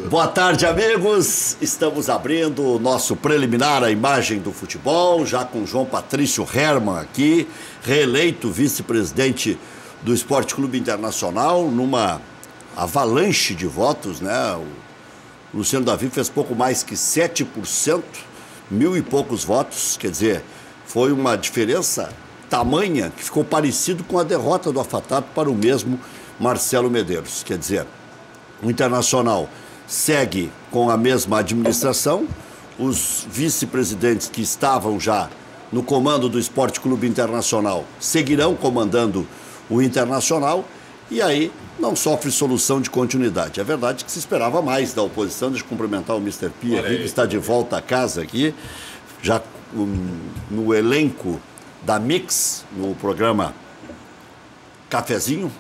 Boa tarde, amigos. Estamos abrindo o nosso preliminar à imagem do futebol, já com João Patrício Hermann aqui, reeleito vice-presidente do Esporte Clube Internacional, numa avalanche de votos, né? O Luciano Davi fez pouco mais que 7%, 1.000 e poucos votos, quer dizer, foi uma diferença tamanha que ficou parecido com a derrota do AFATAP para o mesmo Marcelo Medeiros. Quer dizer, o Internacional segue com a mesma administração, os vice-presidentes que estavam já no comando do Esporte Clube Internacional seguirão comandando o Internacional e aí não sofre solução de continuidade. É verdade que se esperava mais da oposição. Deixa eu cumprimentar o Mr. P aqui, que está de volta a casa aqui, já no elenco da Mix, no programa Cafezinho.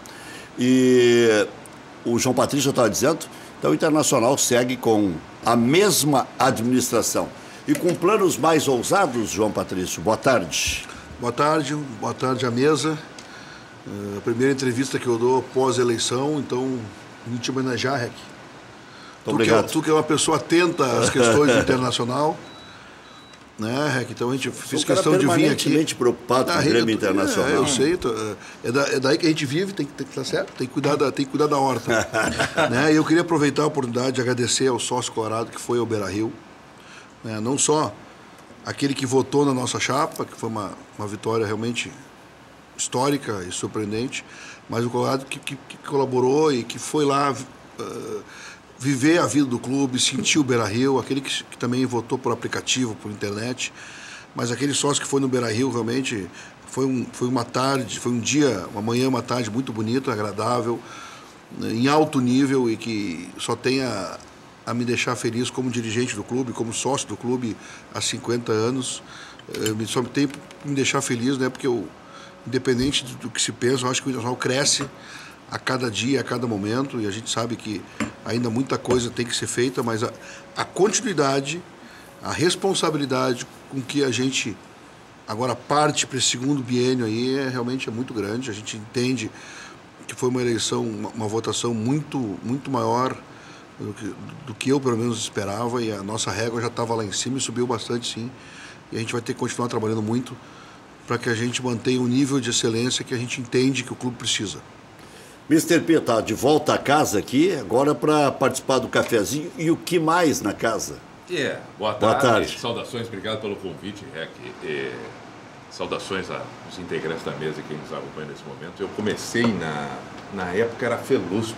E o João Patrício estava dizendo, então o Internacional segue com a mesma administração. E com planos mais ousados, João Patrício. Boa tarde. Boa tarde à mesa. A primeira entrevista que eu dou pós-eleição, então, vim te homenagear, Rec. Obrigado. Tu que é uma pessoa atenta às questões do Internacional, né, Rec? Então a gente fez questão de vir aqui. Permanentemente preocupado com o Grêmio Internacional. Eu sei, é daí que a gente vive, tem que estar certo, tem que cuidar da horta. Né? E eu queria aproveitar a oportunidade de agradecer ao sócio colorado que foi ao Beira-Rio, né? Não só aquele que votou na nossa chapa, que foi uma vitória realmente histórica e surpreendente, mas o colorado que colaborou e que foi lá viver a vida do clube, sentir o Beira-Rio, aquele que também votou por aplicativo, por internet, mas aquele sócio que foi no Beira-Rio realmente foi uma tarde, foi um dia, uma manhã, uma tarde muito bonita, agradável, em alto nível e que só tem a me deixar feliz como dirigente do clube, como sócio do clube há 50 anos, só tem que me deixar feliz, né, porque independente do que se pensa, eu acho que o Internacional cresce a cada dia, a cada momento, e a gente sabe que ainda muita coisa tem que ser feita, mas a continuidade, a responsabilidade com que a gente agora parte para esse segundo biênio aí realmente é muito grande. A gente entende que foi uma eleição, uma votação muito maior do que eu pelo menos esperava, e a nossa régua já estava lá em cima e subiu bastante, sim, e a gente vai ter que continuar trabalhando muito para que a gente mantenha o nível de excelência que a gente entende que o clube precisa. Mr. P está de volta a casa aqui, agora para participar do cafezinho. E o que mais na casa? Boa tarde. Saudações, obrigado pelo convite, Rec. Saudações aos integrantes da mesa que nos acompanham nesse momento. Eu comecei na época era Felusp,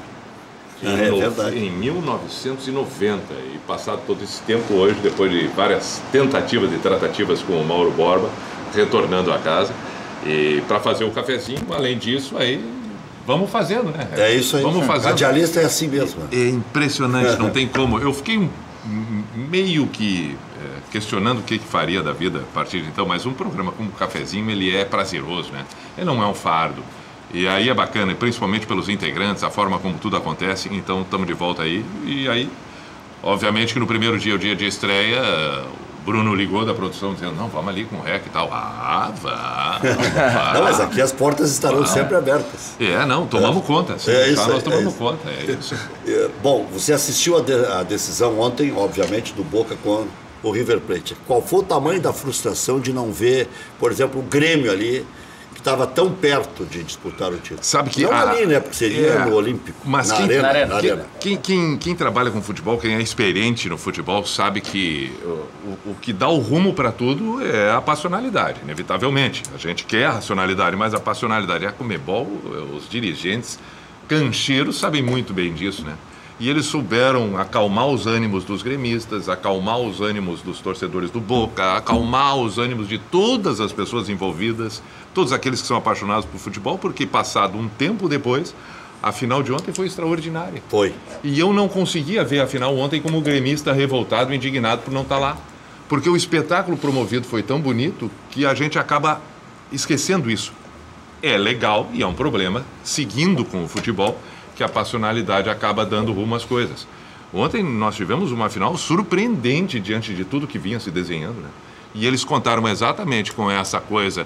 em 1990, e passado todo esse tempo hoje, depois de várias tentativas e tratativas com o Mauro Borba, retornando a casa, e para fazer o cafezinho, além disso, aí vamos fazendo, né? É isso aí. Vamos fazendo. Radialista é assim mesmo. É impressionante, não tem como. Eu fiquei meio que questionando o que faria da vida a partir de então, mas um programa como o Cafezinho, ele é prazeroso, né? Ele não é um fardo. E aí é bacana, principalmente pelos integrantes, a forma como tudo acontece. Então, estamos de volta aí. E aí, obviamente que no primeiro dia, o dia de estreia, Bruno ligou da produção dizendo, não, vamos ali com o Rec e tal. Vá. Não, mas aqui as portas estarão sempre abertas. Tomamos conta. Nós tomamos conta, isso. Bom, você assistiu a decisão ontem, obviamente, do Boca com o River Plate. Qual foi o tamanho da frustração de não ver, por exemplo, o Grêmio ali, que estava tão perto de disputar o título? Sabe que não ali, né? Porque seria no Olímpico. Mas na arena. Quem trabalha com futebol, quem é experiente no futebol, sabe que o que dá o rumo para tudo é a passionalidade, inevitavelmente. A gente quer a racionalidade, mas a passionalidade. A Conmebol, os dirigentes cancheiros sabem muito bem disso, né? E eles souberam acalmar os ânimos dos gremistas, acalmar os ânimos dos torcedores do Boca, acalmar os ânimos de todas as pessoas envolvidas, todos aqueles que são apaixonados por futebol, porque passado um tempo depois, a final de ontem foi extraordinária. Foi. E eu não conseguia ver a final ontem como gremista revoltado, indignado por não estar lá. Porque o espetáculo promovido foi tão bonito que a gente acaba esquecendo isso. É legal e é um problema, seguindo com o futebol, que a passionalidade acaba dando rumo às coisas. Ontem nós tivemos uma final surpreendente diante de tudo que vinha se desenhando, né? E eles contaram exatamente com essa coisa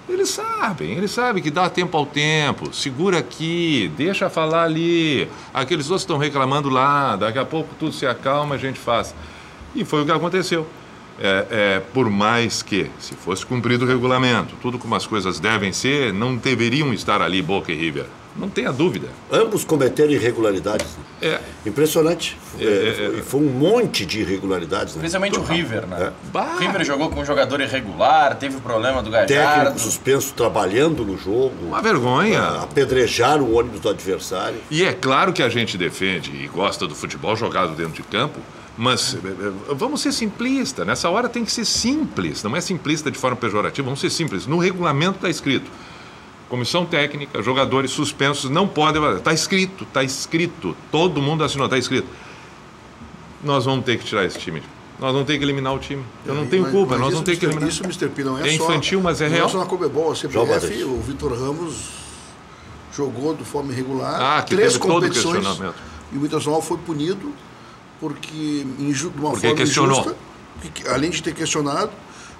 Eles sabem que dá tempo ao tempo, segura aqui, deixa falar ali. Aqueles outros estão reclamando lá, daqui a pouco tudo se acalma, a gente faz. E foi o que aconteceu. Por mais que, se fosse cumprido o regulamento, tudo como as coisas devem ser, não deveriam estar ali Boca e River. Não tenha dúvida. Ambos cometeram irregularidades. Impressionante. Foi um monte de irregularidades. Né? Especialmente o River, né? O River jogou com um jogador irregular, teve problema do Gallardo. Técnico suspenso trabalhando no jogo. Uma vergonha. Apedrejar o ônibus do adversário. E é claro que a gente defende e gosta do futebol jogado dentro de campo, mas vamos ser simplistas. Nessa hora tem que ser simples. Não é simplista de forma pejorativa, vamos ser simples. No regulamento está escrito. Comissão técnica, jogadores suspensos não podem... Está escrito. Todo mundo assinou, está escrito. Nós vamos ter que tirar esse time. Nós vamos ter que eliminar o time. Eu não tenho culpa, nós vamos ter que eliminar. Isso, Mr. P, não é só... É infantil, mas é real. Não é só na Comebol, a CBF, o Vitor Ramos jogou de forma irregular 3 competições e o Internacional foi punido porque de uma forma injusta, além de ter questionado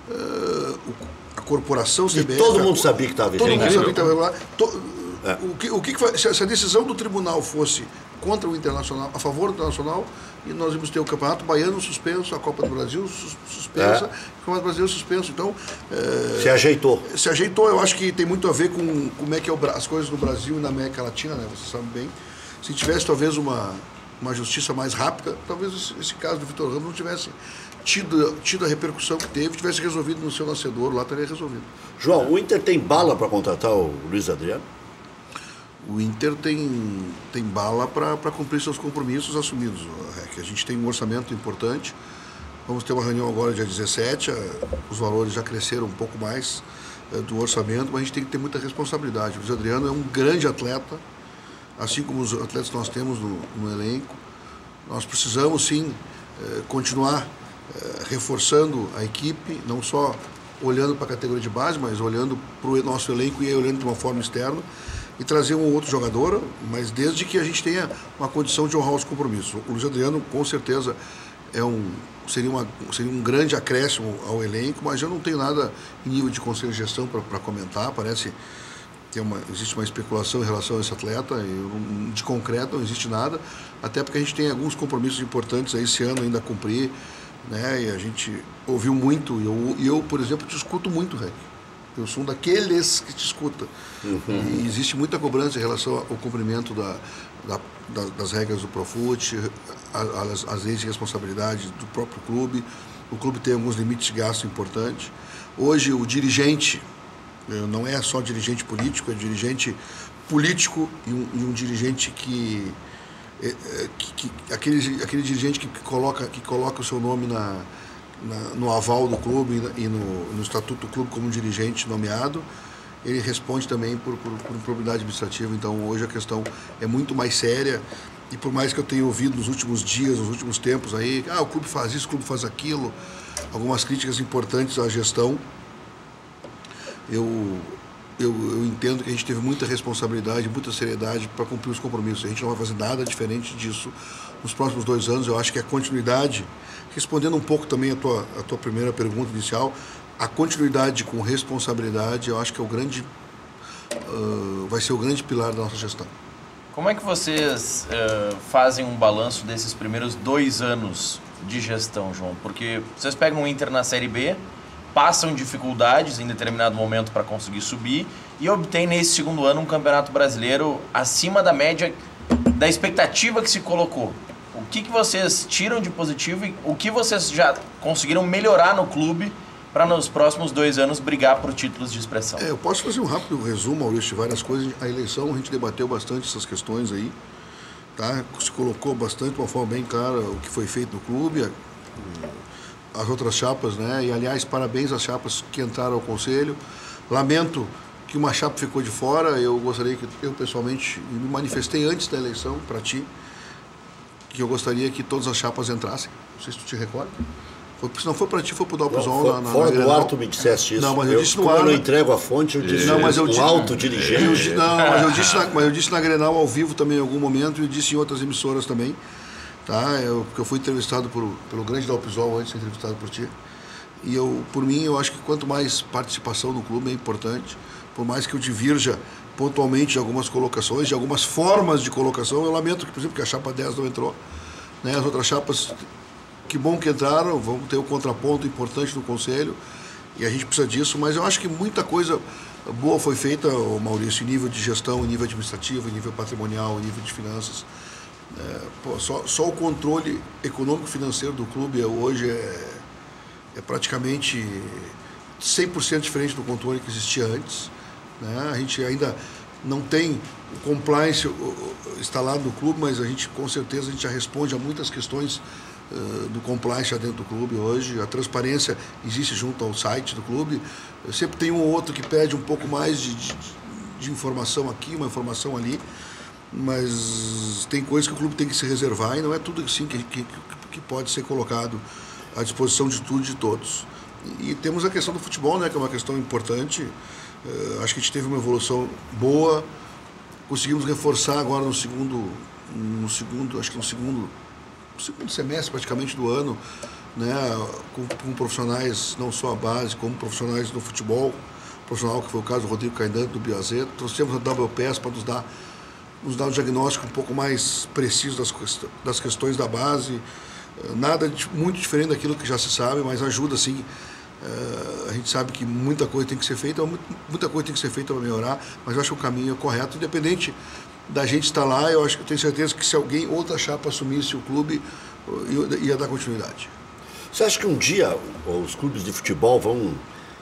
a corporação CBF... E todo mundo sabia que estava irregular. Todo mundo sabia que estava irregular. Se a decisão do tribunal fosse contra o Internacional, a favor do Internacional, e nós íamos ter o Campeonato Baiano suspenso, a Copa do Brasil suspensa, o Campeonato Brasileiro suspenso. Então, se ajeitou. Se ajeitou, eu acho que tem muito a ver com como é que as coisas no Brasil e na América Latina, né? Você sabe bem. Se tivesse talvez uma justiça mais rápida, talvez esse caso do Vitor Ramos não tivesse tido a repercussão que teve, tivesse resolvido no seu nascedor, lá teria resolvido. João, o Inter tem bala para contratar o Luiz Adriano? O Inter tem bala para cumprir seus compromissos assumidos. A gente tem um orçamento importante. Vamos ter uma reunião agora, dia 17. Os valores já cresceram um pouco mais do orçamento, mas a gente tem que ter muita responsabilidade. O Luiz Adriano é um grande atleta, assim como os atletas que nós temos no elenco. Nós precisamos, sim, continuar reforçando a equipe, não só olhando para a categoria de base, mas olhando para o nosso elenco e olhando de uma forma externa, e trazer um outro jogador, mas desde que a gente tenha uma condição de honrar os compromissos. O Luiz Adriano, com certeza, seria um grande acréscimo ao elenco, mas eu não tenho nada em nível de conselho de gestão para comentar. Parece que existe uma especulação em relação a esse atleta, de concreto não existe nada, até porque a gente tem alguns compromissos importantes aí esse ano ainda a cumprir, né? E a gente ouviu muito, e eu, por exemplo, te escuto muito, Rec. Eu sou um daqueles que te escuta. E existe muita cobrança em relação ao cumprimento das regras do Profut, as leis de responsabilidade do próprio clube. O clube tem alguns limites de gasto importantes. Hoje, o dirigente não é só dirigente político, é dirigente político e um dirigente aquele dirigente que coloca o seu nome no aval do clube e no estatuto do clube como um dirigente nomeado, ele responde também por improbidade administrativa. Então hoje a questão é muito mais séria, e por mais que eu tenha ouvido nos últimos dias, nos últimos tempos aí, o clube faz isso, o clube faz aquilo, algumas críticas importantes à gestão, eu entendo que a gente teve muita responsabilidade, muita seriedade para cumprir os compromissos. A gente não vai fazer nada diferente disso nos próximos 2 anos. Eu acho que a continuidade, respondendo um pouco também a tua primeira pergunta inicial, a continuidade com responsabilidade, eu acho que vai ser o grande pilar da nossa gestão. Como é que vocês fazem um balanço desses primeiros 2 anos de gestão, João? Porque vocês pegam o Inter na Série B, passam dificuldades em determinado momento para conseguir subir e obtêm nesse segundo ano um campeonato brasileiro acima da média da expectativa que se colocou. O que vocês tiram de positivo e o que vocês já conseguiram melhorar no clube para nos próximos 2 anos brigar por títulos de expressão? Eu posso fazer um rápido resumo, Maurício, de várias coisas. A eleição, a gente debateu bastante essas questões aí, tá? Se colocou bastante, de uma forma bem clara, o que foi feito no clube, as outras chapas, né? E, aliás, parabéns às chapas que entraram ao conselho. Lamento que uma chapa ficou de fora. Eu gostaria que, eu pessoalmente, me manifestei antes da eleição para ti, que eu gostaria que todas as chapas entrassem. Não sei se tu te recorda. Se não foi para ti, foi para o Dalpizon. Fora do ar, tu me disseste isso. Não, mas eu disse no ar. Como eu não entrego a fonte, eu disse um autodirigente. Mas eu disse na Grenal ao vivo também em algum momento, e disse em outras emissoras também. Tá? Porque eu fui entrevistado pelo grande Dalpizon antes de ser entrevistado por ti. E por mim, eu acho que quanto mais participação no clube é importante, por mais que eu divirja pontualmente de algumas colocações, de algumas formas de colocação, eu lamento que, por exemplo, que a chapa 10 não entrou, né? As outras chapas, que bom que entraram, vão ter um contraponto importante no Conselho, e a gente precisa disso, mas eu acho que muita coisa boa foi feita, Maurício, em nível de gestão, em nível administrativo, em nível patrimonial, em nível de finanças. Só o controle econômico-financeiro do clube hoje é praticamente 100% diferente do controle que existia antes, né? A gente ainda não tem o compliance instalado no clube, mas a gente, com certeza, a gente já responde a muitas questões do compliance dentro do clube hoje. A transparência existe junto ao site do clube. Sempre tem um ou outro que pede um pouco mais de informação aqui, uma informação ali, mas tem coisas que o clube tem que se reservar e não é tudo assim que pode ser colocado à disposição de tudo e de todos. E temos a questão do futebol, né, que é uma questão importante. Acho que a gente teve uma evolução boa, conseguimos reforçar agora no segundo semestre praticamente do ano, né, com profissionais, não só a base, como profissionais do futebol, profissional que foi o caso do Rodrigo Caindan, do Biazet. Trouxemos a WPS para nos dar um diagnóstico um pouco mais preciso das questões da base. Nada muito diferente daquilo que já se sabe, mas ajuda sim. A gente sabe que muita coisa tem que ser feita, para melhorar, mas eu acho que o caminho é correto, independente da gente estar lá. Eu tenho certeza que se outra chapa assumisse o clube, ia dar continuidade. Você acha que um dia os clubes de futebol vão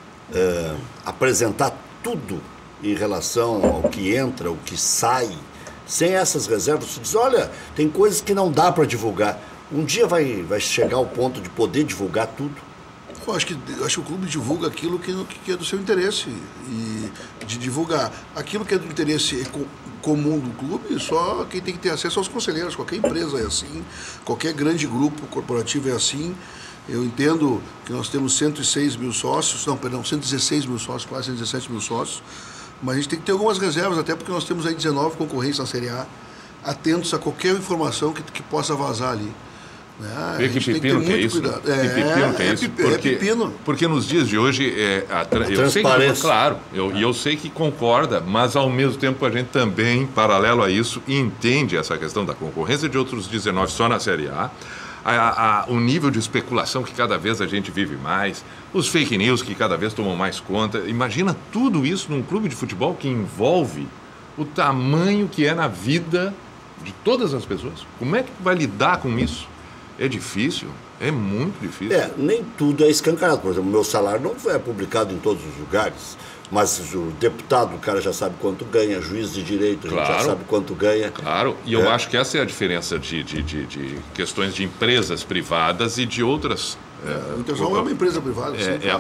apresentar tudo em relação ao que entra, o que sai, sem essas reservas? Você diz, olha, tem coisas que não dá para divulgar. Um dia vai chegar ao ponto de poder divulgar tudo? Eu acho que o clube divulga aquilo que é do seu interesse. E de divulgar aquilo que é do interesse comum do clube, só quem tem que ter acesso aos conselheiros. Qualquer empresa é assim, qualquer grande grupo corporativo é assim. Eu entendo que nós temos 116 mil sócios, quase 117 mil sócios, mas a gente tem que ter algumas reservas, até porque nós temos aí 19 concorrentes na Série A, atentos a qualquer informação que possa vazar ali. Vê que pepino que é isso? Que pepino que é isso? Porque nos dias de hoje eu sei que, claro, eu sei que concorda, mas ao mesmo tempo a gente também, paralelo a isso, entende essa questão da concorrência de outros 19 só na Série A, o nível de especulação que cada vez a gente vive mais, os fake news que cada vez tomam mais conta. Imagina tudo isso num clube de futebol que envolve o tamanho que é na vida de todas as pessoas. Como é que vai lidar com isso? É difícil, é muito difícil. Nem tudo é escancarado. Por exemplo, o meu salário não é publicado em todos os lugares, mas o deputado, o cara já sabe quanto ganha, juiz de direito, a gente já sabe quanto ganha. Claro, e eu acho que essa é a diferença de questões de empresas privadas e de outras... O Intersol é uma empresa privada.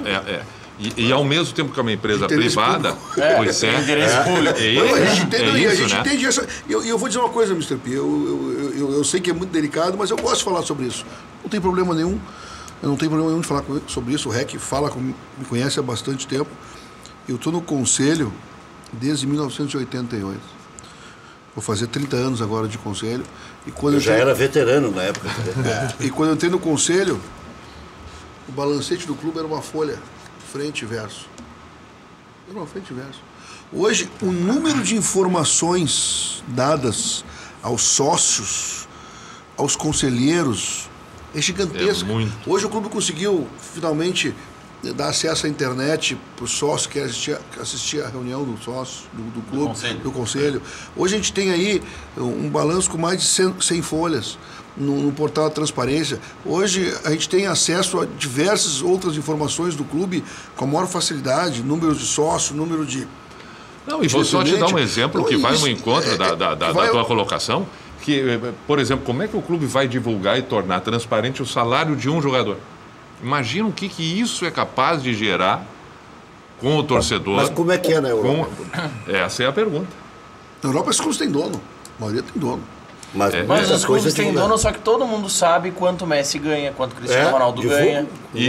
E ao mesmo tempo que é uma empresa privada, pois é. Interesse público. A gente entende essa. E eu vou dizer uma coisa, Mr. P. Eu sei que é muito delicado, mas eu gosto de falar sobre isso. Não tem problema nenhum. Eu não tenho problema nenhum de falar sobre isso. O REC me conhece há bastante tempo. Eu estou no conselho desde 1988. Vou fazer 30 anos agora de conselho. E quando eu já era veterano na época. E quando eu entrei no conselho, o balancete do clube era uma folha. Frente e verso. Era uma frente e verso. Hoje, o número de informações dadas aos sócios, aos conselheiros, é gigantesco. Hoje o clube conseguiu, finalmente, dar acesso à internet para o sócio que assistia à reunião do sócio, do clube, do conselho. Hoje a gente tem aí um balanço com mais de 100 folhas. No portal da transparência. Hoje a gente tem acesso a diversas outras informações do clube com a maior facilidade, números de sócio, número de... Não, e vou só te dar um exemplo que vai no encontro da tua colocação, que, por exemplo, como é que o clube vai divulgar e tornar transparente o salário de um jogador? Imagina o que isso é capaz de gerar com o torcedor. Mas como é que é na Europa? Essa é a pergunta. Na Europa os clubes têm dono, a maioria tem dono. Mas os clubes têm dono, só que todo mundo sabe quanto o Messi ganha, quanto o Cristiano Ronaldo ganha.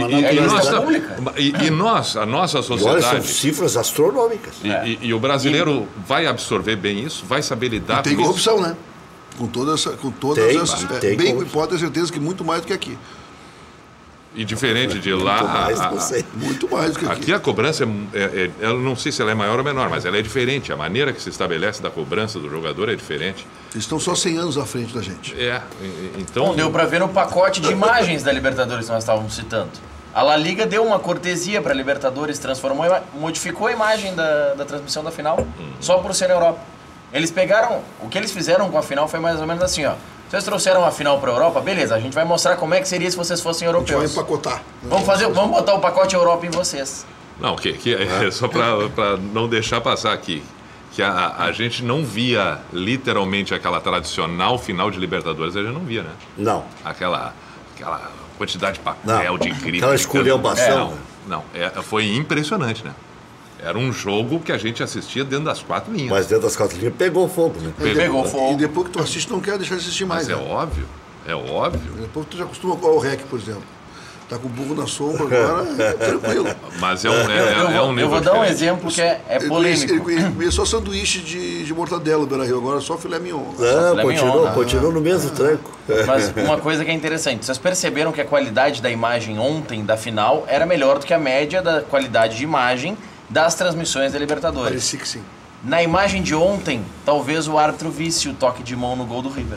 E nós, a nossa sociedade... Olha, são cifras astronômicas. E o brasileiro vai absorver bem isso? Vai saber lidar com isso? Tem corrupção, né? Com todas essas... Pode ter certeza que muito mais do que aqui. E diferente de lá... Muito mais do que aqui. Aqui a cobrança, eu não sei se ela é maior ou menor, mas ela é diferente. A maneira que se estabelece da cobrança do jogador é diferente. Eles estão só 100 anos à frente da gente. Então... Bom, deu para ver no pacote de imagens da Libertadores que nós estávamos citando. A La Liga deu uma cortesia para a Libertadores, modificou a imagem da transmissão da final, só por ser na Europa. Eles pegaram, o que eles fizeram com a final foi mais ou menos assim, ó. Vocês trouxeram a final para a Europa, beleza, a gente vai mostrar como é que seria se vocês fossem europeus. A gente vai empacotar. Vamos botar o pacote Europa em vocês. Não, só para não deixar passar aqui, que a gente não via literalmente aquela tradicional final de Libertadores, a gente não via, né? Não. Aquela quantidade de papel, de grito. Aquela esculhambação. Foi impressionante, né? Era um jogo que a gente assistia dentro das 4 linhas. Mas dentro das 4 linhas pegou fogo, né? Pegou fogo. E depois que tu assiste, não quer deixar de assistir mais. Mas né? É óbvio. Depois tu já acostuma com o REC, por exemplo. Tá com o burro na sombra agora, tranquilo. Mas é um nível Eu vou dar um diferente. exemplo que é polêmico. Ele comia só sanduíche de mortadela, Beira-Rio, agora só filé mignon. Não, continua no mesmo tranco. Mas uma coisa que é interessante, vocês perceberam que a qualidade da imagem ontem, da final, era melhor do que a média da qualidade de imagem das transmissões da Libertadores. Parecia que sim. Na imagem de ontem, talvez o árbitro visse o toque de mão no gol do River.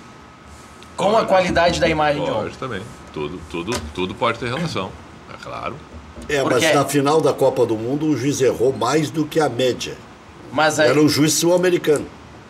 Com a qualidade da imagem de ontem. Pode também. Tudo pode ter relação, é claro. Mas na final da Copa do Mundo o juiz errou mais do que a média. Era um juiz sul-americano.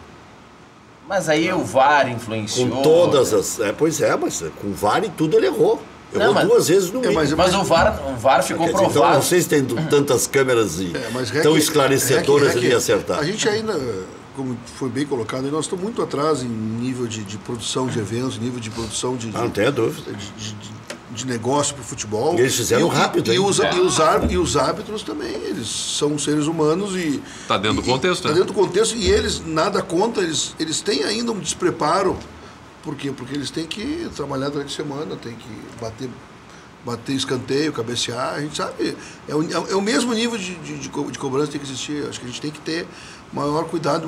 Mas aí o VAR influenciou. Com todas as... mas com o VAR e tudo ele errou. Errou 2 vezes no mínimo. Mas o VAR ficou provado. Então não sei se tem tantas câmeras tão esclarecedoras de acertar. A gente ainda, como foi bem colocado, nós estamos muito atrás em nível de produção de eventos, nível de produção não tenho dúvida. De negócio para o futebol. E eles fizeram rápido. E os árbitros também, eles são seres humanos e... Está dentro do contexto, né? Está dentro do contexto e eles, nada contra, eles têm ainda um despreparo. Por quê? Porque eles têm que trabalhar durante a semana, têm que bater escanteio, cabecear, a gente sabe. É o mesmo nível de cobrança que tem que existir. Acho que a gente tem que ter maior cuidado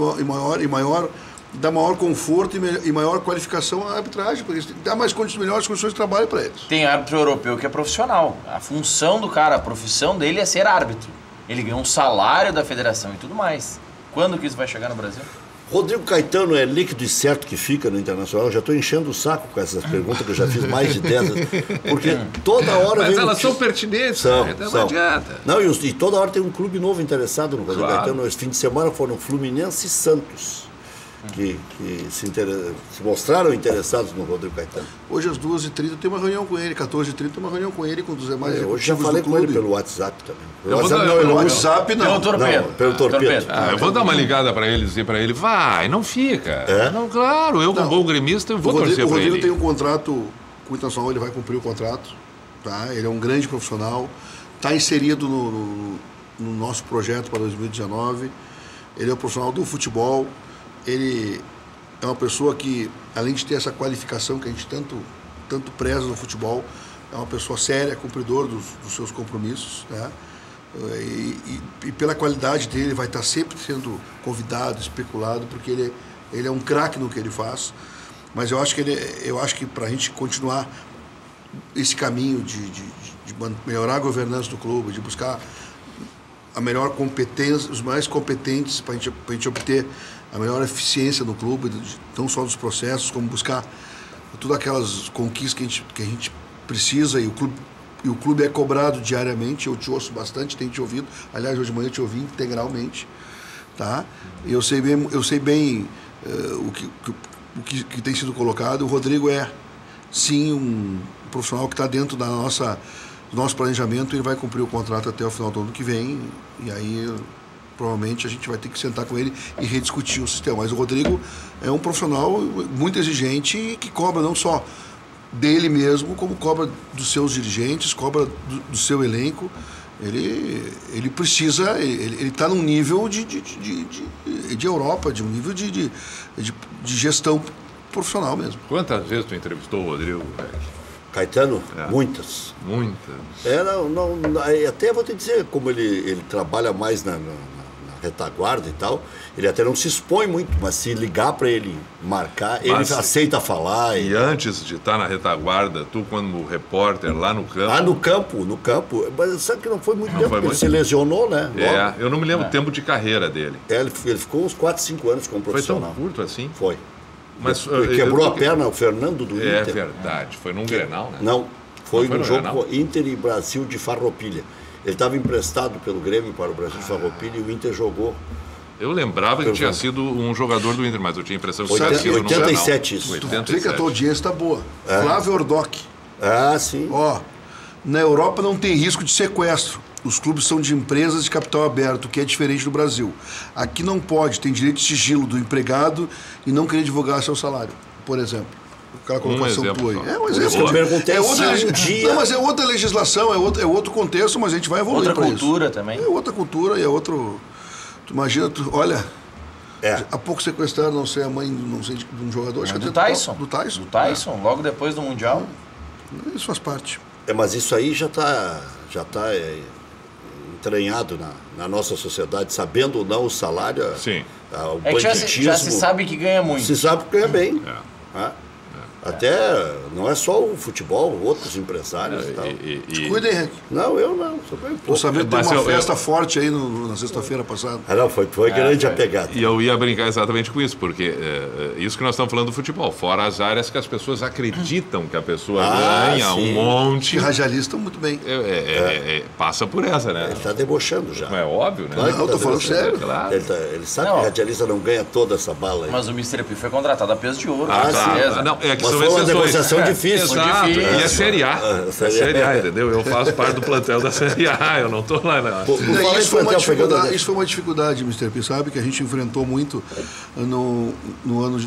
dar maior conforto e maior qualificação à arbitragem, porque dá melhores condições de trabalho para eles. Tem árbitro europeu que é profissional. A função do cara, a profissão dele é ser árbitro. Ele ganha um salário da federação e tudo mais. Quando que isso vai chegar no Brasil? Rodrigo Caetano é líquido e certo que fica no Internacional? Eu já estou enchendo o saco com essas perguntas que eu já fiz mais de 10 vezes. Porque toda hora... Mas elas são pertinentes, não adianta. Não, e toda hora tem um clube novo interessado no Rodrigo Caetano. Esse fim de semana foram Fluminense e Santos, que se mostraram interessados no Rodrigo Caetano. Hoje às 2h30 tem uma reunião com ele, 14h30 tem uma reunião com ele, com os demais executivos. Hoje já falei com ele pelo WhatsApp também. Pelo WhatsApp não. Pelo torpedo. Eu vou dar uma ligada para ele e dizer para ele, vai, não fica. Não, claro, eu como bom gremista eu vou torcer para ele. O Rodrigo tem um contrato com o Internacional, ele vai cumprir o contrato. Tá? Ele é um grande profissional, está inserido no nosso projeto para 2019. Ele é um profissional do futebol. Ele é uma pessoa que, além de ter essa qualificação que a gente tanto preza no futebol, é uma pessoa séria, cumpridor dos seus compromissos, né? E pela qualidade dele, ele vai estar sempre sendo convidado, especulado, porque ele é um craque no que ele faz. Mas eu acho que para a gente continuar esse caminho de melhorar a governança do clube, de buscar a melhor competência, os mais competentes para a gente obter a melhor eficiência no clube, não só dos processos, como buscar todas aquelas conquistas que a gente precisa, e o clube é cobrado diariamente. Eu te ouço bastante, tenho te ouvido, aliás, hoje de manhã eu te ouvi integralmente, tá? E eu sei bem o que tem sido colocado. O Rodrigo é, sim, um profissional que está dentro do nosso planejamento. Ele vai cumprir o contrato até o final do ano que vem, e aí provavelmente a gente vai ter que sentar com ele e rediscutir o sistema. Mas o Rodrigo é um profissional muito exigente e que cobra não só dele mesmo, como cobra dos seus dirigentes, cobra do seu elenco. Ele precisa, ele está num nível de Europa, de um nível de gestão profissional mesmo. Quantas vezes tu entrevistou o Rodrigo? Caetano? Muitas. Muitas. Até vou te dizer, como ele trabalha mais na retaguarda e tal, ele até não se expõe muito, mas se ligar para ele marcar, ele aceita falar. E antes de estar na retaguarda, tu como repórter lá no campo... No campo, mas sabe que não foi muito tempo, foi ele muito se lesionou, né? Eu não me lembro o tempo de carreira dele. Ele ficou uns 4, 5 anos como profissional. Foi tão curto assim? Foi. Mas, quebrou a perna, o Fernando do Inter. É verdade, foi num Grenal, né? Não, foi no jogo Grenal? Inter e Brasil de Farroupilha. Ele estava emprestado pelo Grêmio para o Brasil de Farroupilha e o Inter jogou. Eu lembrava que tinha sido um jogador do Inter, mas eu tinha a impressão que tinha sido 87 isso. Tu vê que a tua audiência está boa. Flávio Ordoc. Ah, sim. Ó, na Europa não tem risco de sequestro. Os clubes são de empresas de capital aberto, que é diferente do Brasil. Aqui não pode, tem direito de sigilo do empregado e não querer divulgar seu salário, por exemplo. Aquela colocação tua aí. É um exemplo. Eu perguntei Não, mas é outra legislação, é outro contexto, mas a gente vai evoluir. Outra cultura também. É outra cultura e é outro... Tu imagina, olha... Há pouco sequestraram, não sei, a mãe não sei, de um jogador. Acho que do Tyson. Do Tyson. Do Tyson, logo depois do Mundial. Isso faz parte. Mas isso aí já tá entranhado na nossa sociedade, sabendo ou não o salário, sim. O banditismo. Já se sabe que ganha muito. Se sabe que ganha bem. Até não é só o futebol, outros empresários e tal. Cuida, Henrique. Não, eu não. Sou bem pouco. Tô sabendo que tem uma festa forte aí na sexta-feira passada. Não, foi grande a pegada. E eu ia brincar exatamente com isso, porque isso que nós estamos falando do futebol, fora as áreas que as pessoas acreditam que a pessoa ganha um monte. Os radialistas estão muito bem. Passa por essa, né? Ele está debochando já. Não é óbvio, né? Não, eu tô falando sério. Claro. Ele sabe que o radialista não ganha toda essa bala aí. Mas o Mr. P foi contratado a peso de ouro. Sim. Não, é que mas foi uma negociação difícil. Exato. Difícil. E é Série A. Série A, entendeu? Eu faço parte do plantel da Série A, eu não estou lá. Isso foi uma dificuldade, Mr. P, sabe? Que a gente enfrentou muito no ano de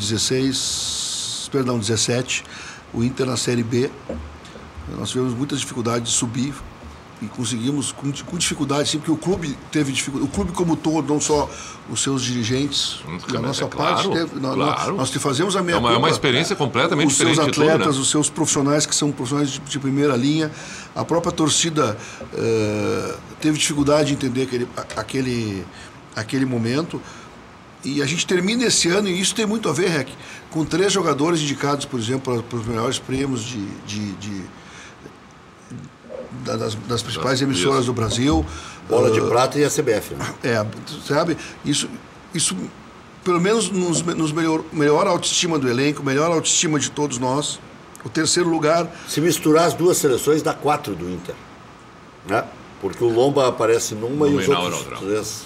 2017, o Inter na Série B. Nós tivemos muitas dificuldades de subir e conseguimos com dificuldade, sim, porque o clube teve dificuldade. O clube como todo, não só os seus dirigentes, da nossa parte, nós te fazemos a minha é uma experiência completamente diferente. Os seus atletas, de tudo, né? os seus profissionais, que são profissionais de primeira linha, a própria torcida teve dificuldade de entender aquele momento. E a gente termina esse ano, e isso tem muito a ver, Rec, com 3 jogadores indicados, por exemplo, para os melhores prêmios das principais emissoras do Brasil. Bola de Prata e a CBF. Né? Sabe? Isso pelo menos nos melhora a autoestima do elenco, melhora a autoestima de todos nós. O terceiro lugar... Se misturar as duas seleções, dá 4 do Inter. Né? Porque o Lomba aparece numa e os outros 3.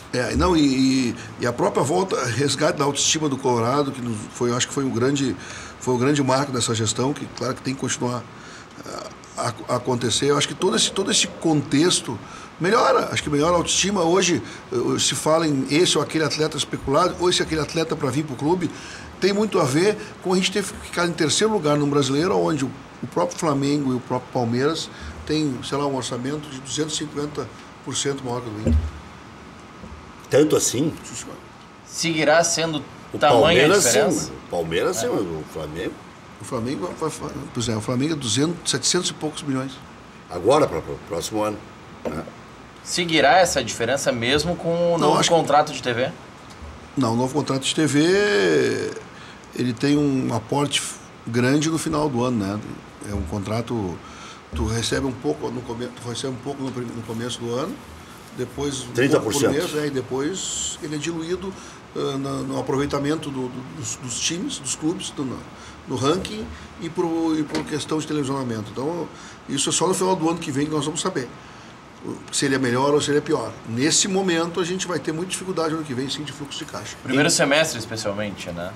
E a própria volta, resgate da autoestima do Colorado, que acho que foi um grande marco dessa gestão, que claro que tem que continuar a acontecer. Eu acho que todo esse contexto melhora, acho que melhora a autoestima. Hoje se fala em esse ou aquele atleta especulado, ou esse aquele atleta para vir para o clube. Tem muito a ver com a gente ter ficado em terceiro lugar no Brasileiro, onde o próprio Flamengo e o próprio Palmeiras tem, sei lá, um orçamento de 250% maior que o do Inter. Tanto assim? Seguirá sendo o tamanha a diferença? Sim. O Palmeiras sim, mas o Flamengo... O Flamengo é 700 e poucos milhões. Agora, para o próximo ano. Né? Seguirá essa diferença mesmo com o novo contrato de TV? Não, o novo contrato de TV, ele tem um aporte grande no final do ano, né? É um contrato, tu recebe um pouco no começo do ano, depois 30%. Um pouco por mês, e depois ele é diluído no aproveitamento dos times, dos clubes, no ranking e por questão de televisionamento. Então, isso é só no final do ano que vem que nós vamos saber se ele é melhor ou se ele é pior. Nesse momento, a gente vai ter muita dificuldade no ano que vem, sim, de fluxo de caixa. Primeiro semestre, especialmente, né?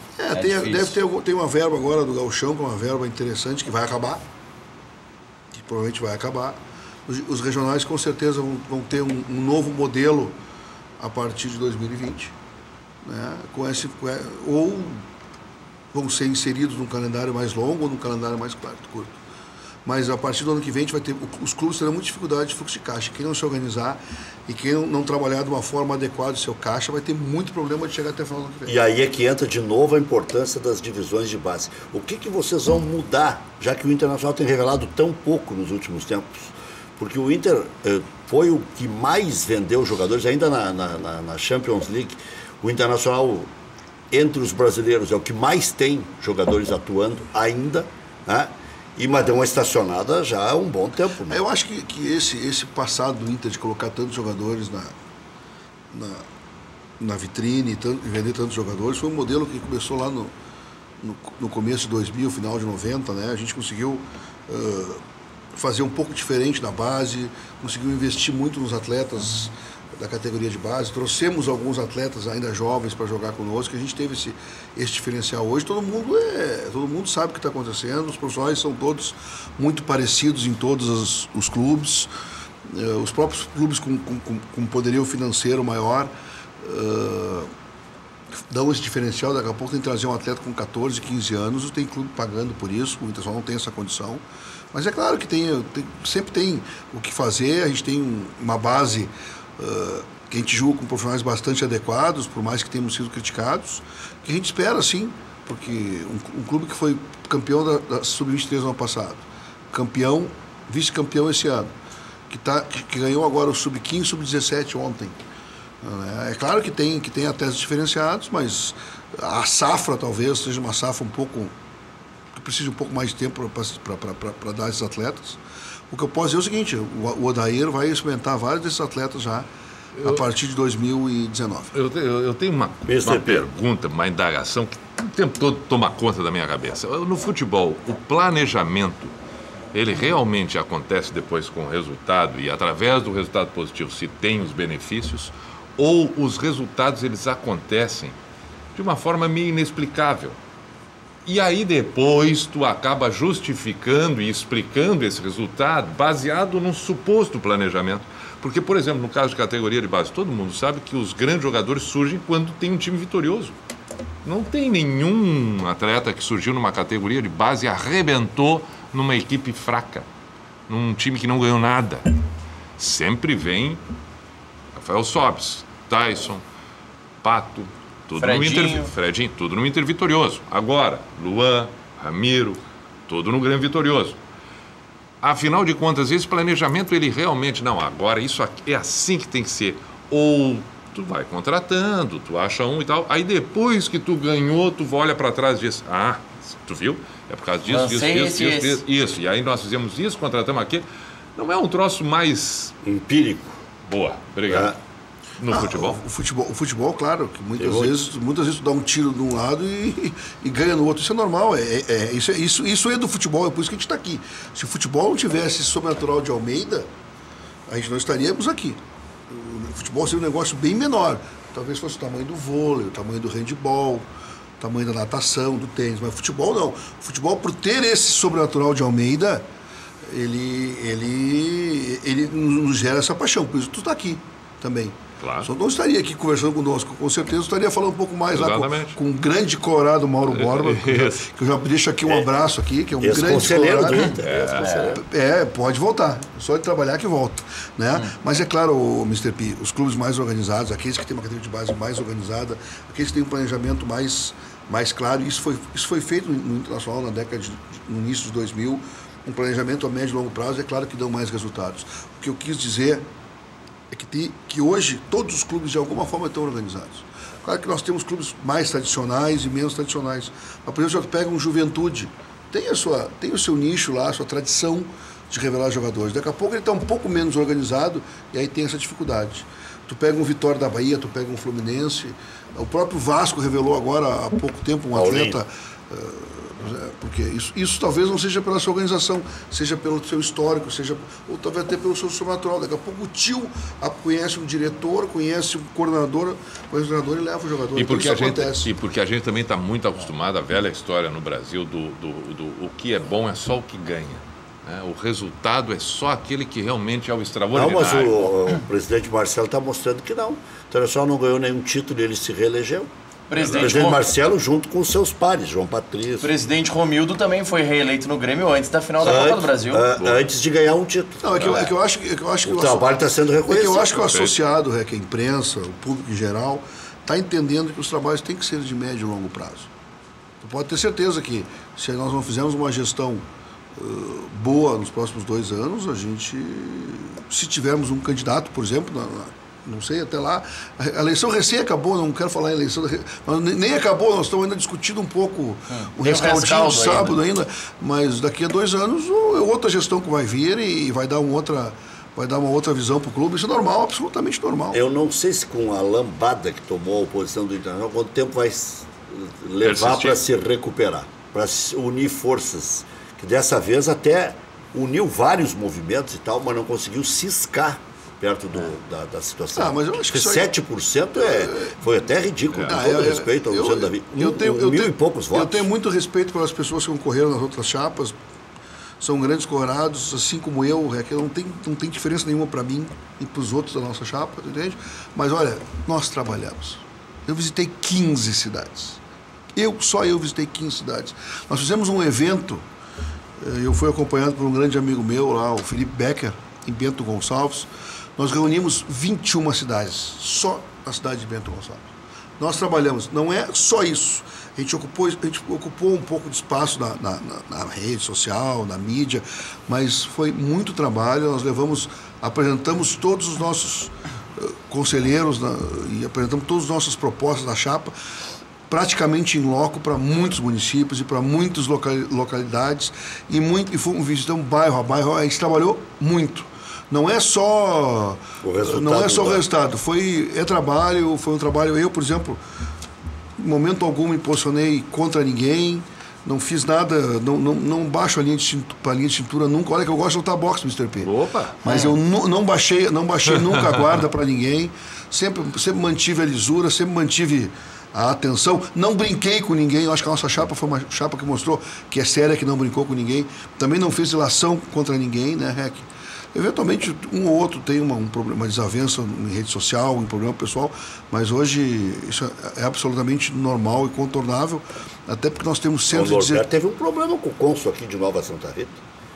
Tem uma verba agora do Gauchão, que é uma verba interessante, que vai acabar. Que provavelmente vai acabar. Os regionais, com certeza, vão ter um novo modelo a partir de 2020. Né? Ou vão ser inseridos num calendário mais longo ou num calendário mais curto. Mas a partir do ano que vem, os clubes terão muita dificuldade de fluxo de caixa. Quem não se organizar e quem não trabalhar de uma forma adequada o seu caixa vai ter muito problema de chegar até o final do ano que vem. E aí é que entra de novo a importância das divisões de base. O que vocês vão mudar, já que o Internacional tem revelado tão pouco nos últimos tempos? porque o Inter foi o que mais vendeu jogadores, ainda na Champions League. O Internacional, entre os brasileiros, é o que mais tem jogadores atuando ainda, né? Mas deu uma estacionada já há um bom tempo. Né? Eu acho que esse passado do Inter de colocar tantos jogadores na vitrine e vender tantos jogadores foi um modelo que começou lá no começo de 2000, final de 90, né? A gente conseguiu fazer um pouco diferente na base, conseguiu investir muito nos atletas da categoria de base, trouxemos alguns atletas ainda jovens para jogar conosco, a gente teve esse diferencial. Hoje todo mundo sabe o que está acontecendo, os profissionais são todos muito parecidos em todos os clubes, os próprios clubes com poderio financeiro maior dão esse diferencial. Daqui a pouco tem que trazer um atleta com 14, 15 anos, tem clube pagando por isso, o Internacional não tem essa condição. Mas é claro que sempre tem o que fazer, a gente tem uma base que a gente julga com profissionais bastante adequados, por mais que tenhamos sido criticados, que a gente espera sim, porque um clube que foi campeão da Sub-23 no ano passado, campeão, vice-campeão esse ano, que ganhou agora o Sub-15 e Sub-17 ontem. É claro que tem atletas diferenciados, mas a safra talvez seja uma safra que precise um pouco mais de tempo para dar esses atletas. O que eu posso dizer é o seguinte, o Odair vai experimentar vários desses atletas já a partir de 2019. Eu tenho uma pergunta, uma indagação que o tempo todo toma conta da minha cabeça. No futebol, o planejamento, ele realmente acontece depois com o resultado e através do resultado positivo se tem os benefícios, ou os resultados eles acontecem de uma forma meio inexplicável? E aí depois tu acaba justificando e explicando esse resultado baseado num suposto planejamento. Porque, por exemplo, no caso de categoria de base, todo mundo sabe que os grandes jogadores surgem quando tem um time vitorioso. Não tem nenhum atleta que surgiu numa categoria de base e arrebentou numa equipe fraca, num time que não ganhou nada. Sempre vem Rafael Sobis, Tyson, Pato, tudo Fredinho, tudo no Inter vitorioso. Agora, Luan, Ramiro, tudo no Grêmio vitorioso. Afinal de contas, esse planejamento, ele realmente, não, agora isso aqui é assim que tem que ser. Ou tu vai contratando, tu acha um e tal, aí depois que tu ganhou, tu olha para trás e diz, tu viu? É por causa disso, isso. E aí nós fizemos isso, contratamos aquilo. Não é um troço mais... empírico. Boa, obrigado. No futebol? O futebol, claro, que muitas vezes tu dá um tiro de um lado e ganha no outro. Isso é normal, isso é do futebol, é por isso que a gente está aqui. Se o futebol não tivesse esse sobrenatural de Almeida, a gente não estaríamos aqui. O futebol seria um negócio bem menor. Talvez fosse o tamanho do vôlei, o tamanho do handebol, o tamanho da natação, do tênis. Mas o futebol não. O futebol, por ter esse sobrenatural de Almeida, ele nos gera essa paixão. Por isso tu está aqui também. Claro. Só não estaria aqui conversando conosco, com certeza estaria falando um pouco mais lá com o grande colorado Mauro Borba, que eu já deixo aqui um abraço aqui, que é um grande colorado. Do Inter. Pode voltar, só de trabalhar que volta, né? Mas é claro, Mr. P, os clubes mais organizados, aqueles que têm uma categoria de base mais organizada, aqueles que têm um planejamento mais claro, isso foi feito no Internacional no início de 2000, um planejamento a médio e longo prazo, é claro que dão mais resultados. O que eu quis dizer é que hoje todos os clubes de alguma forma estão organizados. Claro que nós temos clubes mais tradicionais e menos tradicionais. Mas, por exemplo, você pega um Juventude, tem o seu nicho lá, a sua tradição de revelar jogadores. Daqui a pouco ele está um pouco menos organizado e aí tem essa dificuldade. Tu pega um Vitória da Bahia, tu pega um Fluminense. O próprio Vasco revelou agora há pouco tempo um atleta... porque isso talvez não seja pela sua organização, seja pelo seu histórico, ou talvez até pelo seu sobrenatural. Daqui a pouco o tio conhece um diretor, conhece um coordenador, conhece um treinador e leva o jogador. E porque a gente também está muito acostumado à velha história no Brasil do o que é bom é só o que ganha. Né? O resultado é só aquele que realmente é o extraordinário. Não, mas o presidente Marcelo está mostrando que não. O Internacional não ganhou nenhum título e ele se reelegeu. O presidente Marcelo junto com os seus pares, João Patrício. O presidente Romildo também foi reeleito no Grêmio antes da final da Copa do Brasil. Antes de ganhar um título. Não, é que eu acho que o trabalho está sendo reconhecido. É que eu acho que o associado, que a imprensa, o público em geral, está entendendo que os trabalhos têm que ser de médio e longo prazo. Tu pode ter certeza que se nós não fizermos uma gestão boa nos próximos 2 anos, a gente, se tivermos um candidato, por exemplo, não sei, até lá, a eleição recém acabou, não quero falar em eleição, mas nem acabou, nós estamos ainda discutindo um pouco o rescaldinho de sábado ainda, mas daqui a 2 anos é outra gestão que vai vir e vai dar uma outra visão para o clube. Isso é normal, absolutamente normal. Eu não sei se com a lambada que tomou a oposição do Internacional, quanto tempo vai levar para se recuperar, para unir forças, que dessa vez até uniu vários movimentos e tal, mas não conseguiu ciscar perto da situação. Mas eu acho que 7% foi até ridículo, com todo respeito ao Luciano Davi. Mil e poucos votos. Eu tenho muito respeito pelas pessoas que concorreram nas outras chapas, são grandes colorados, assim como eu, não tem diferença nenhuma para mim e para os outros da nossa chapa, entende? Mas olha, nós trabalhamos. Eu visitei 15 cidades. Só eu visitei 15 cidades. Nós fizemos um evento, eu fui acompanhado por um grande amigo meu lá, o Felipe Becker, em Bento Gonçalves. Nós reunimos 21 cidades, só a cidade de Bento Gonçalves. Nós trabalhamos, não é só isso. A gente ocupou um pouco de espaço na rede social, na mídia, mas foi muito trabalho. Nós apresentamos todos os nossos conselheiros e apresentamos todas as nossas propostas da chapa, praticamente em loco para muitos municípios e para muitas localidades, e fomos visitando bairro a bairro. A gente trabalhou muito. Não é só o resultado, foi um trabalho. Eu, por exemplo, em momento algum me posicionei contra ninguém, não fiz nada, não baixo a linha de cintura nunca. Olha que eu gosto de lutar boxe, Mr. P. Opa! Mas eu não baixei nunca a guarda para ninguém, sempre mantive a lisura, sempre mantive a atenção, não brinquei com ninguém. Eu acho que a nossa chapa foi uma chapa que mostrou que é séria, que não brincou com ninguém. Também não fez ilação contra ninguém, né, Rec? Eventualmente, um ou outro tem uma desavença em rede social, um problema pessoal, mas hoje isso é absolutamente normal e contornável, até porque nós temos centros de... O Norberto teve um problema com o cônsul aqui de Nova Santa Rita.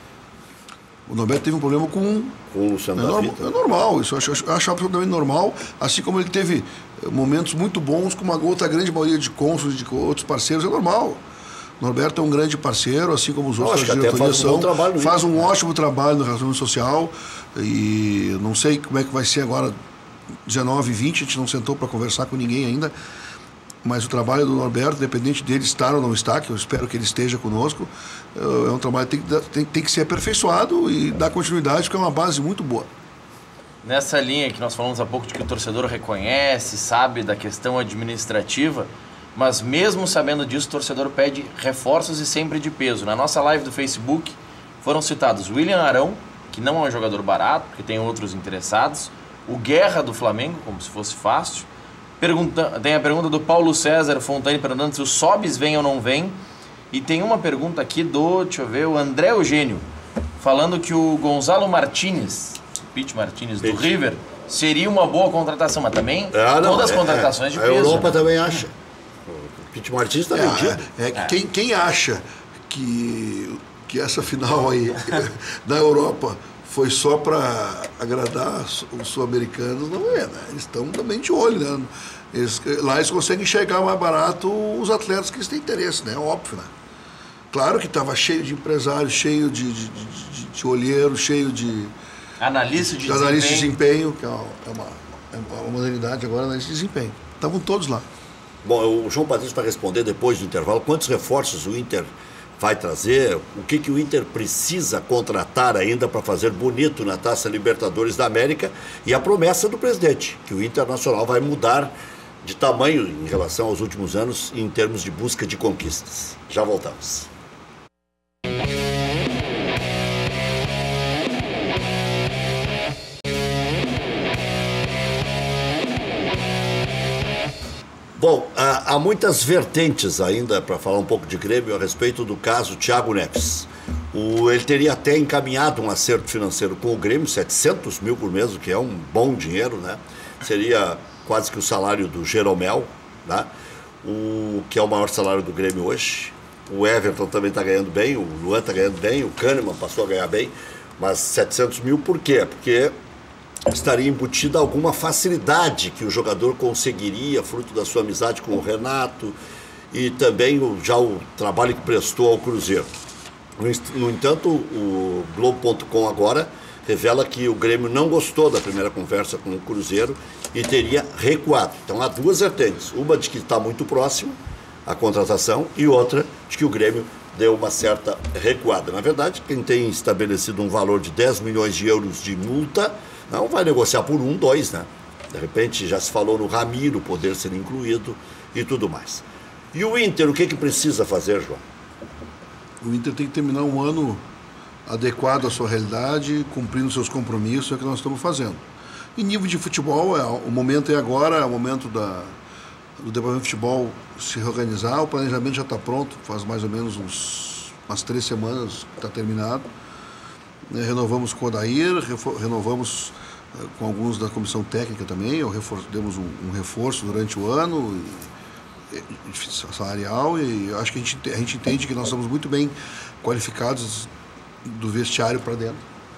O Norberto teve um problema com o Luciano Davi. É normal, isso eu acho absolutamente normal, assim como ele teve momentos muito bons com uma outra grande maioria de cônsules, de outros parceiros, é normal. O Norberto é um grande parceiro, assim como os outros da diretoria são. Faz um ótimo trabalho no relacionamento social. E não sei como é que vai ser agora, 19 e 20, a gente não sentou para conversar com ninguém ainda. Mas o trabalho do Norberto, independente dele estar ou não estar, que eu espero que ele esteja conosco, é um trabalho que tem que ser aperfeiçoado e dar continuidade, porque é uma base muito boa. Nessa linha que nós falamos há pouco de que o torcedor reconhece, sabe da questão administrativa, mas mesmo sabendo disso, o torcedor pede reforços e sempre de peso. Na nossa live do Facebook foram citados William Arão, que não é um jogador barato, porque tem outros interessados, o Guerra do Flamengo, como se fosse fácil. Tem a pergunta do Paulo César Fontane perguntando se o Sobis vem ou não vem. E tem uma pergunta aqui do, o André Eugênio, falando que o Gonzalo Martínez, o Pete Martínez do River, seria uma boa contratação, mas também todas as contratações de peso. A Europa também acha. O Pete Martins está vendido. Quem acha que essa final aí da Europa foi só para agradar os sul-americanos, não é, né? Eles estão também de olho, né? Lá eles conseguem enxergar mais barato os atletas que eles têm interesse, né? Óbvio, né? Claro que estava cheio de empresários, cheio de olheiro, cheio de... Analista de desempenho, que é uma modernidade agora, analista de desempenho. Estavam todos lá. Bom, o João Patrício vai responder depois do intervalo quantos reforços o Inter vai trazer, o que o Inter precisa contratar ainda para fazer bonito na Taça Libertadores da América, e a promessa do presidente, que o Internacional vai mudar de tamanho em relação aos últimos anos em termos de busca de conquistas. Já voltamos. Bom, há muitas vertentes ainda para falar um pouco de Grêmio a respeito do caso Thiago Neves. Ele teria até encaminhado um acerto financeiro com o Grêmio, 700 mil por mês, o que é um bom dinheiro, né? Seria quase que o salário do Jeromel, né? Que é o maior salário do Grêmio hoje. O Everton também está ganhando bem, o Luan está ganhando bem, o Kahneman passou a ganhar bem, mas 700 mil por quê? Porque estaria embutida alguma facilidade que o jogador conseguiria, fruto da sua amizade com o Renato e também o trabalho que prestou ao Cruzeiro. No entanto, o Globo.com agora revela que o Grêmio não gostou da primeira conversa com o Cruzeiro e teria recuado. Então há duas vertentes, uma de que está muito próximo a contratação e outra de que o Grêmio deu uma certa recuada. Na verdade, quem tem estabelecido um valor de 10 milhões de euros de multa não vai negociar por 1, 2, né? De repente já se falou no Ramiro poder ser incluído e tudo mais. E o Inter, o que precisa fazer, João? O Inter tem que terminar um ano adequado à sua realidade, cumprindo seus compromissos, é o que nós estamos fazendo. Em nível de futebol, o momento é agora, é o momento do departamento de futebol se reorganizar, o planejamento já está pronto, faz mais ou menos umas 3 semanas que está terminado. Renovamos com o Odair, renovamos com alguns da comissão técnica também, demos um reforço durante o ano, salarial, e eu acho que a gente entende que nós estamos muito bem qualificados do vestiário para dentro.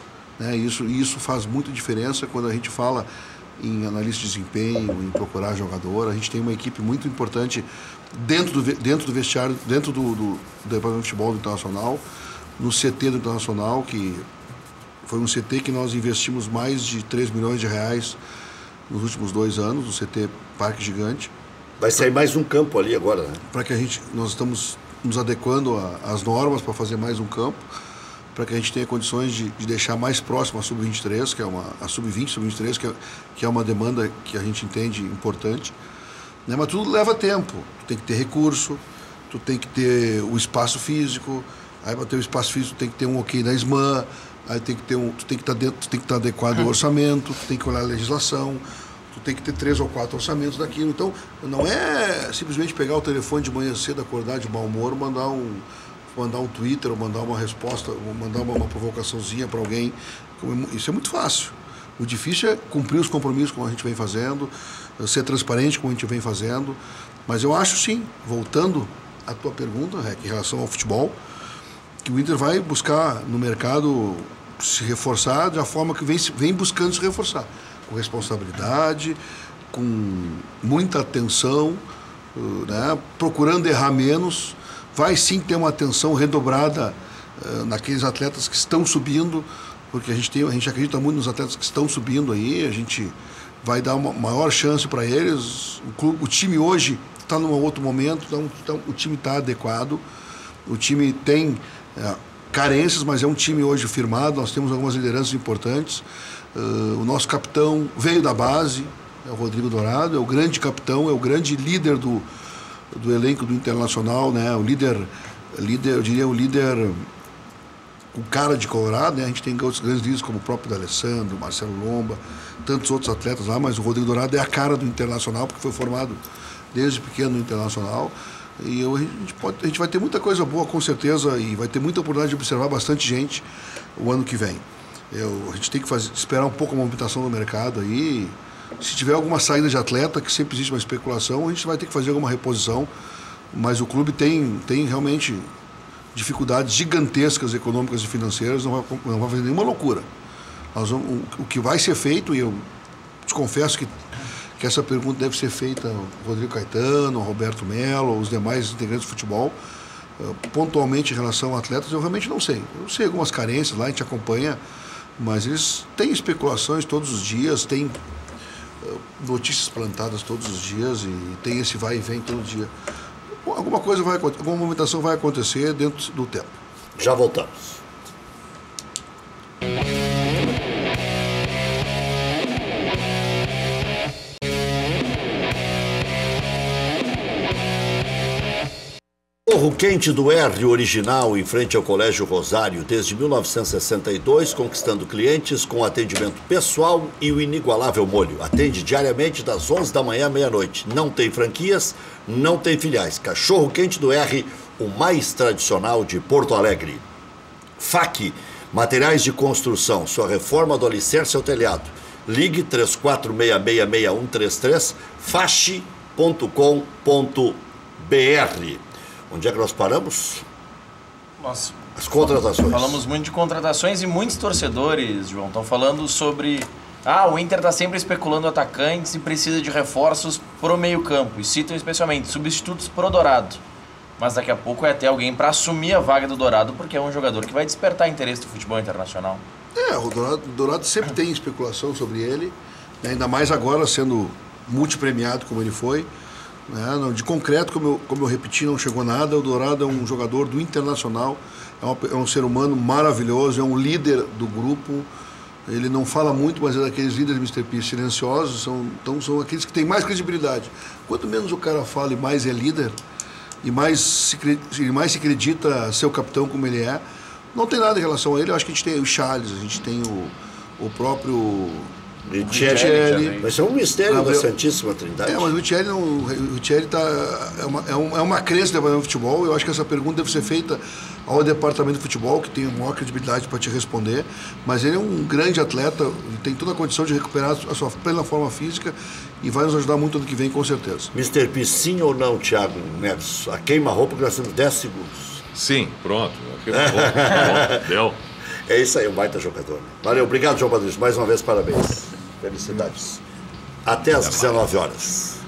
Isso faz muita diferença quando a gente fala em analista de desempenho, em procurar jogador. A gente tem uma equipe muito importante dentro do vestiário, dentro do departamento de futebol do Internacional, no CT do Internacional, que foi um CT que nós investimos mais de 3 milhões de reais nos últimos 2 anos, o CT Parque Gigante. Vai sair mais um campo ali agora, né? Para que nós estamos nos adequando às normas para fazer mais um campo, para que a gente tenha condições de deixar mais próximo a Sub-23, que é a Sub-20, Sub-23, que é uma demanda que a gente entende importante. Mas tudo leva tempo. Tu tem que ter recurso, tu tem que ter o espaço físico, aí para ter o espaço físico tu tem que ter um ok da SMAN, aí tu tem que estar adequado ao orçamento, tu tem que olhar a legislação, tu tem que ter 3 ou 4 orçamentos daquilo. Então, não é simplesmente pegar o telefone de manhã cedo, acordar de mau humor, mandar um Twitter, ou mandar uma resposta, ou mandar uma provocaçãozinha para alguém. Isso é muito fácil. O difícil é cumprir os compromissos como a gente vem fazendo, ser transparente como a gente vem fazendo. Mas eu acho sim, voltando à tua pergunta, em relação ao futebol, que o Inter vai buscar no mercado se reforçar da forma que vem buscando se reforçar. Com responsabilidade, com muita atenção, procurando errar menos. Vai sim ter uma atenção redobrada naqueles atletas que estão subindo, porque a gente acredita muito nos atletas que estão subindo aí, a gente vai dar uma maior chance para eles. O time hoje está num outro momento, então o time está adequado, o time tem carências, mas é um time hoje firmado, nós temos algumas lideranças importantes. O nosso capitão veio da base, é o Rodrigo Dourado, é o grande capitão, é o grande líder do elenco do Internacional, né? Eu diria o líder com cara de Colorado, né? A gente tem outros grandes líderes como o próprio D'Alessandro, Marcelo Lomba, tantos outros atletas lá, mas o Rodrigo Dourado é a cara do Internacional, porque foi formado desde pequeno no Internacional. E a gente vai ter muita coisa boa, com certeza, e vai ter muita oportunidade de observar bastante gente o ano que vem. A gente tem que esperar um pouco a movimentação do mercado aí. Se tiver alguma saída de atleta, que sempre existe uma especulação, a gente vai ter que fazer alguma reposição, mas o clube tem realmente dificuldades gigantescas econômicas e financeiras, não vai fazer nenhuma loucura. O que vai ser feito, e eu te confesso que essa pergunta deve ser feita ao Rodrigo Caetano, ao Roberto Melo, aos demais integrantes do futebol, pontualmente em relação a atletas, eu realmente não sei. Eu sei algumas carências lá, a gente acompanha, mas eles têm especulações todos os dias, tem notícias plantadas todos os dias e tem esse vai e vem todo dia. Alguma movimentação vai acontecer dentro do tempo. Já voltamos. Cachorro Quente do R original em frente ao Colégio Rosário desde 1962, conquistando clientes com atendimento pessoal e o inigualável molho. Atende diariamente das 11 da manhã à meia-noite. Não tem franquias, não tem filiais. Cachorro Quente do R, o mais tradicional de Porto Alegre. FAC, materiais de construção, sua reforma do alicerce ao telhado. Ligue 34666133, fache.com.br. Onde é que nós paramos? Nós as contratações. Falamos muito de contratações e muitos torcedores, João, estão falando sobre... o Inter está sempre especulando atacantes e precisa de reforços pro meio campo. E citam especialmente substitutos pro Dourado. Mas daqui a pouco é ter alguém para assumir a vaga do Dourado, porque é um jogador que vai despertar interesse do futebol internacional. O Dourado sempre tem especulação sobre ele, né? Ainda mais agora sendo multipremiado como ele foi. Né? De concreto, como eu repeti, não chegou nada. O Dourado é um jogador do Internacional, é um ser humano maravilhoso, é um líder do grupo. Ele não fala muito, mas é daqueles líderes Mr. P silenciosos, são aqueles que têm mais credibilidade. Quanto menos o cara fala e mais é líder, e mais se acredita ser o capitão como ele é, não tem nada em relação a ele. Eu acho que a gente tem o Charles, a gente tem o próprio Richelli. Vai ser um mistério da Santíssima Trindade. Mas o Richelli é uma crença do futebol. Eu acho que essa pergunta deve ser feita ao departamento de futebol, que tem a maior credibilidade para te responder. Mas ele é um grande atleta, ele tem toda a condição de recuperar a sua plena forma física e vai nos ajudar muito ano que vem, com certeza. Mr. P, sim ou não, Thiago Neves? A queima-roupa que nós temos 10 segundos. Sim, pronto. Pronto, deu. É isso aí, um baita jogador. Valeu, obrigado, João Patrício. Mais uma vez, parabéns. Felicidades. Até às 19 horas.